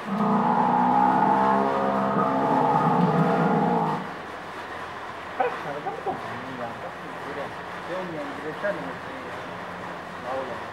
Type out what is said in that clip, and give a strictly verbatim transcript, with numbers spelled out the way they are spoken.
Guarda, tanto mangia, cazzo, se ogni ingresciare mi si...